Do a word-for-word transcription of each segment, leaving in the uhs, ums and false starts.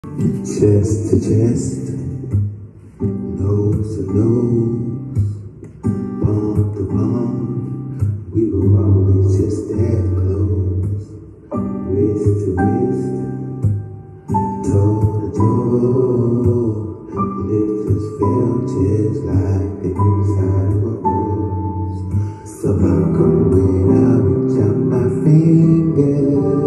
Chest to chest, nose to nose, palm to palm, we were always just that close. Wrist to wrist, toe to toe, lips just felt just like the inside of a rose. So how come when I reach out my finger,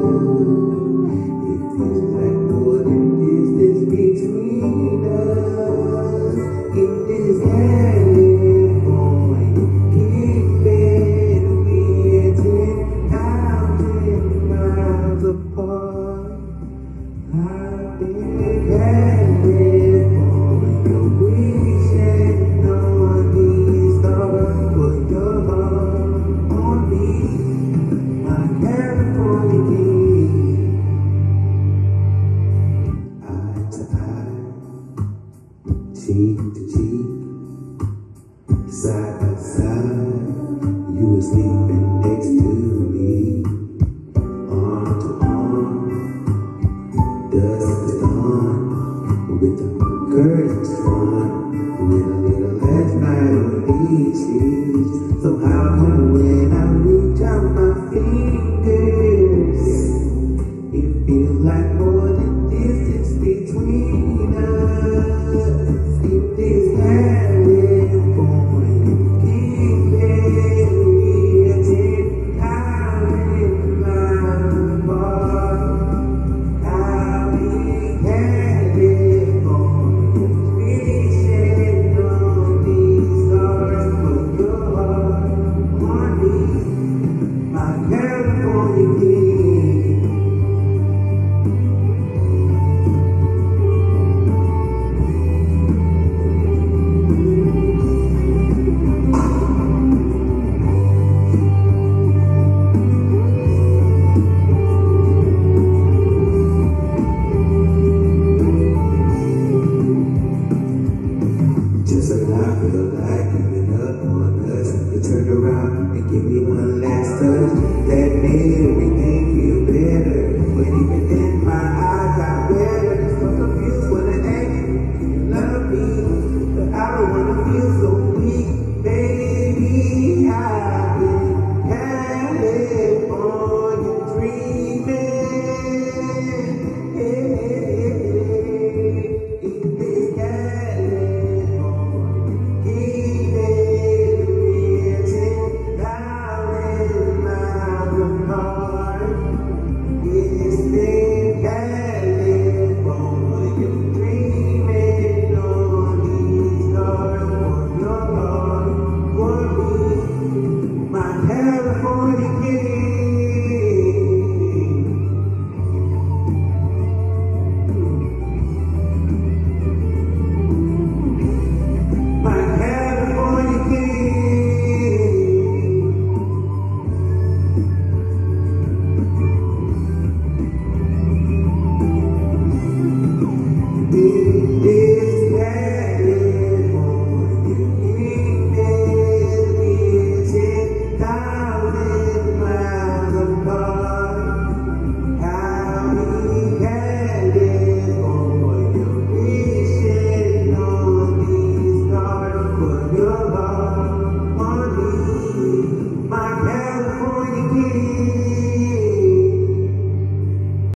it feels like more than distance between us? In this California, keeping me ten thousand miles apart. I've been California, wishing on these stars, put your heart on me, my California king. Eye to eye, cheek to cheek, side by side, you were sleeping next to me, arm to arm, dust to